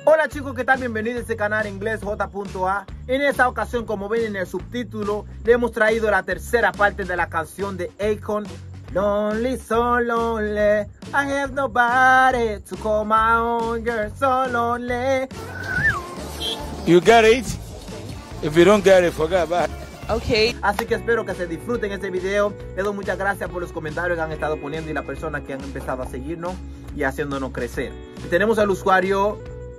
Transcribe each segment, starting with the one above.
Hola chicos, ¿qué tal? Bienvenidos a este canal inglés J.A. En esta ocasión, como ven en el subtítulo, le hemos traído la tercera parte de la canción de Akon, Lonely, so lonely, I have nobody to call my own, you're so lonely. You got it? If you don't get it, forget about it. Okay. Así que espero que se disfruten este video. Les doy muchas gracias por los comentarios que han estado poniendo y las personas que han empezado a seguirnos y haciéndonos crecer. Tenemos al usuario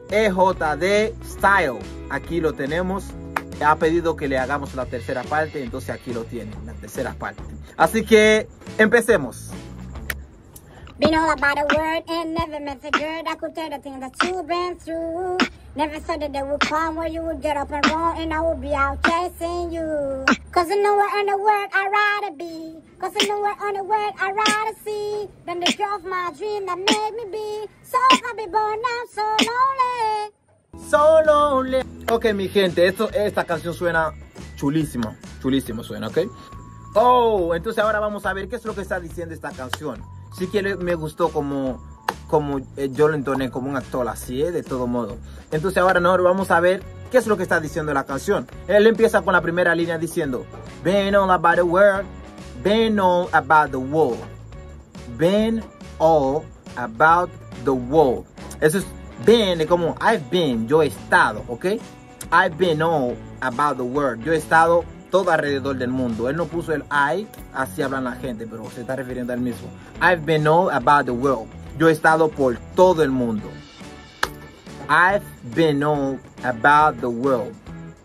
EJD Style. Aquí lo tenemos. Ha pedido que le hagamos la tercera parte, entonces aquí lo tienen, la tercera parte. Así que empecemos. Been all about the word and never met the girl that could tell the things that you've been through. Never said that they would come where you would get up and run and I would be out chasing you. Cause I know where on the world I'd rather be. Cause I know where on the world I'd rather see than the girl of my dream that made me be so happy, but I'm so lonely. So lonely. Ok, mi gente, esta canción suena chulísima. Chulísimo suena, ¿ok? Oh, entonces ahora vamos a ver qué es lo que está diciendo esta canción. Sí que me gustó como yo lo entoné como un actor así, de todo modo. Entonces ahora nosotros vamos a ver qué es lo que está diciendo la canción. Él empieza con la primera línea diciendo been all about the world, been all about the world, been all about the world. Eso es been, es como I've been, yo he estado, ¿ok? I've been all about the world, yo he estado todo alrededor del mundo. Él no puso el I, así hablan la gente, pero se está refiriendo al mismo. I've been all about the world. Yo he estado por todo el mundo. I've been all about the world.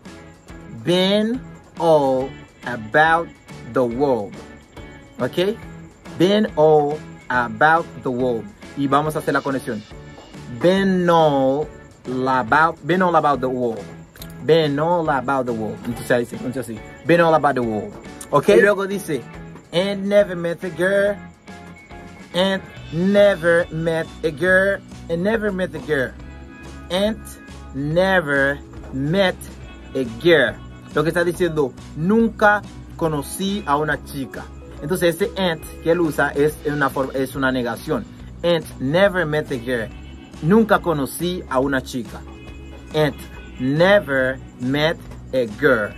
Been all about the world. ¿Ok? Been all about the world. Y vamos a hacer la conexión. Been all about the world. Been all about the world. Entonces así. Been all about the world. ¿Ok? Y luego dice, ain't never met a girl. Ain't never met a girl. Ain't never met a girl. Ain't never met a girl. Lo que está diciendo, nunca conocí a una chica. Entonces ese ain't que él usa es una negación. Ain't never met a girl. Nunca conocí a una chica. Ain't never met a girl.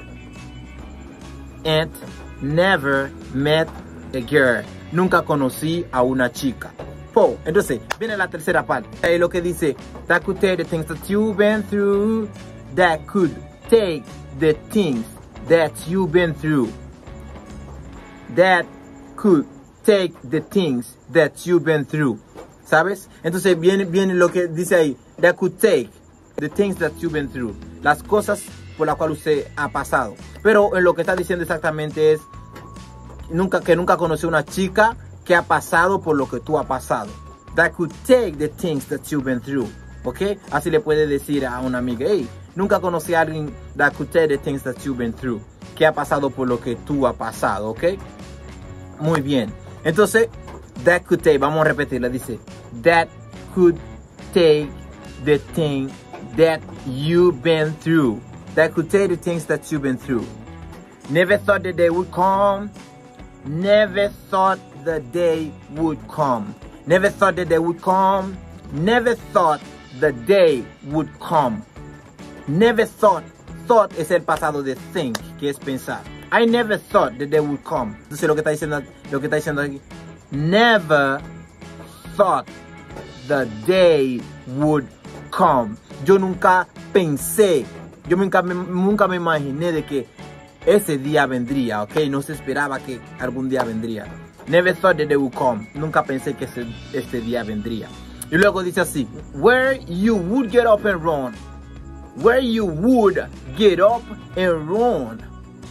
Ain't never met a girl. Nunca conocí a una chica. Po. Entonces, viene la tercera parte. Ahí lo que dice, that could take the things that you've been through. That could take the things that you've been through. That could take the things that you've been through. ¿Sabes? Entonces viene lo que dice ahí, that could take the things that you've been through. Las cosas por las cuales usted ha pasado. Pero en lo que está diciendo exactamente es que nunca conoció una chica que ha pasado por lo que tú has pasado. That could take the things that you've been through. ¿Ok? Así le puede decir a una amiga, hey, nunca conocí a alguien that could take the things that you've been through. Que ha pasado por lo que tú has pasado. ¿Ok? Muy bien. Entonces, that could take, vamos a repetirla, dice, that could take the thing that you've been through. That could take the things that you've been through. Never thought the day would come. Never thought the day would come. Never thought the day would come. Never thought the day would come. Never thought. Thought es el pasado de think, que es pensar. I never thought the day would come. Entonces lo que está diciendo aquí. Never thought the day would come. Yo nunca pensé, yo nunca me imaginé de que ese día vendría, ¿ok? No se esperaba que algún día vendría. Never thought that they would come. Nunca pensé que este día vendría. Y luego dice así, where you would get up and run. Where you would get up and run.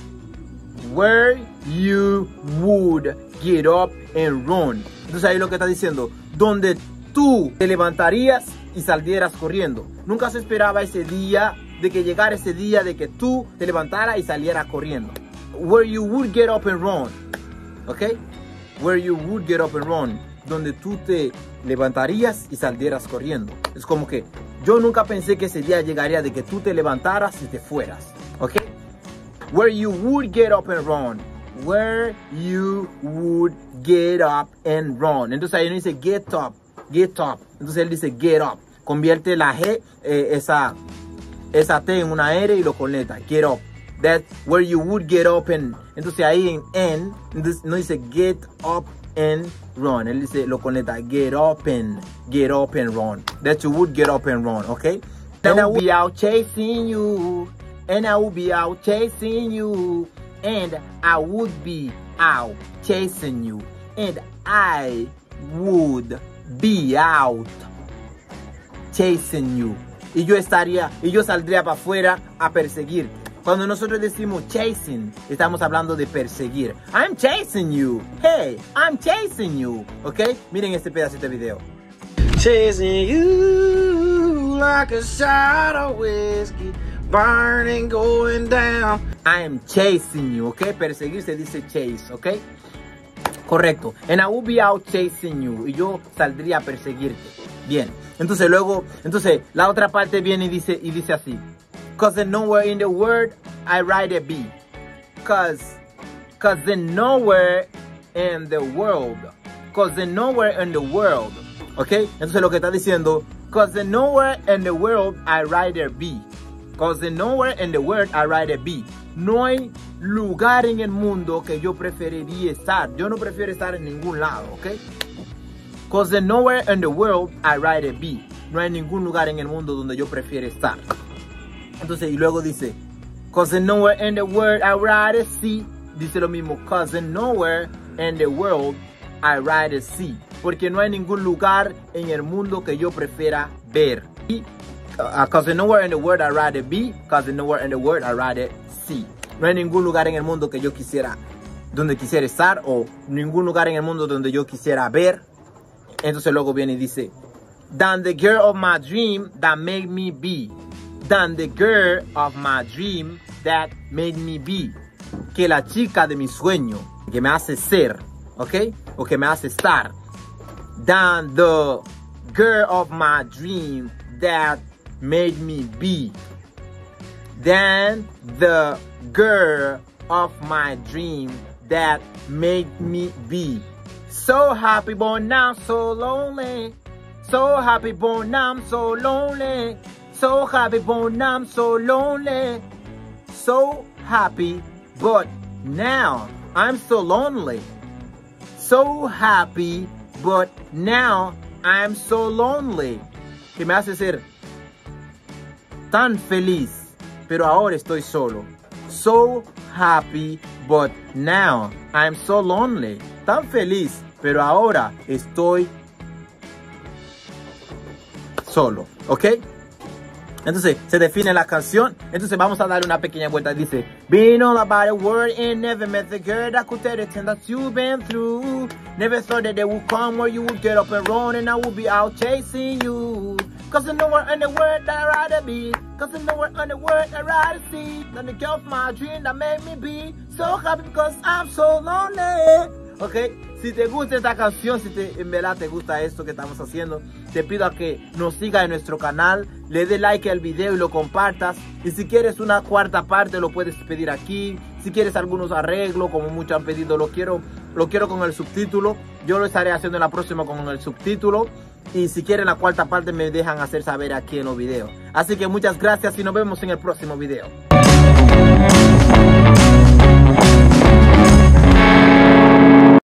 Where you would get up and run. Entonces ahí lo que está diciendo, donde tú te levantarías y salieras corriendo. Nunca se esperaba ese día, de que llegara ese día de que tú te levantaras y salieras corriendo. Where you would get up and run. ¿Ok? Where you would get up and run. Donde tú te levantarías y salieras corriendo. Es como que yo nunca pensé que ese día llegaría de que tú te levantaras y te fueras. ¿Ok? Where you would get up and run. Where you would get up and run. Entonces ahí no dice get up. Get up. Entonces él dice get up. convierte la G, esa T en una R y lo conecta. Get up. That's where you would get up and... Entonces ahí en N, no dice get up and run. Él dice, lo conecta. Get up and run. That you would get up and run, okay? And I will be out chasing you. And I will be out chasing you. And I would be out chasing you. And I would be out chasing you. Y yo saldría para afuera a perseguirte. Cuando nosotros decimos chasing, estamos hablando de perseguir. I'm chasing you. Hey, I'm chasing you. ¿Ok? Miren este pedacito de video. Chasing you like a shot of whiskey, burning, going down. I'm chasing you. ¿Ok? Perseguir se dice chase. ¿Ok? Correcto. And I will be out chasing you. Y yo saldría a perseguirte. Bien. Entonces la otra parte viene y dice así. Cause nowhere in the world I ride a bee. Cause nowhere in the world. Cause nowhere in the world. ¿Ok? Entonces lo que está diciendo. Cause nowhere in the world I ride a bee. Cause nowhere in the world I ride a bee. No hay lugar en el mundo que yo preferiría estar. Yo no prefiero estar en ningún lado, ¿ok? Cause nowhere in the world I ride a bee. No hay ningún lugar en el mundo donde yo prefiero estar. Entonces, y luego dice, cause nowhere in the world I ride a sea. Dice lo mismo, cause nowhere in the world I ride a sea. Porque no hay ningún lugar en el mundo que yo prefiera ver. Cause nowhere in the world I ride a bee. Cause nowhere in the world I ride a sea. No hay ningún lugar en el mundo que yo donde quisiera estar, o ningún lugar en el mundo donde yo quisiera ver. Entonces luego viene y dice, than the girl of my dream that made me be. Than the girl of my dream that made me be. Que la chica de mi sueño, que me hace ser, ¿ok? O que me hace estar. Than the girl of my dream that made me be. Than the girl of my dream that made me be. So happy, but now so lonely. So happy, but now I'm so lonely. So happy, but now I'm so lonely. So happy, but now I'm so lonely. So happy, but now I'm so lonely. Que me hace ser tan feliz, pero ahora estoy solo. So happy, but now I'm so lonely. Tan feliz, pero ahora estoy solo. ¿Ok? Entonces se define la canción. Entonces vamos a darle una pequeña vuelta. Dice, been all about a word and never met the girl that could tell the thing that you've been through. Never thought that they would come where you would get up and run and I would be out chasing you. Cause I know where in the world I'd rather be. Cause I know where in the world I'd rather see. Than the girl of my dream that made me be so happy because I'm so lonely. Ok, si te gusta esta canción, si en verdad te gusta esto que estamos haciendo, te pido a que nos sigas en nuestro canal, le dé like al video y lo compartas. Y si quieres una cuarta parte, lo puedes pedir aquí. Si quieres algunos arreglos, como muchos han pedido, lo quiero con el subtítulo. Yo lo estaré haciendo en la próxima con el subtítulo. Y si quieren la cuarta parte, me dejan hacer saber aquí en los videos. Así que muchas gracias y nos vemos en el próximo video.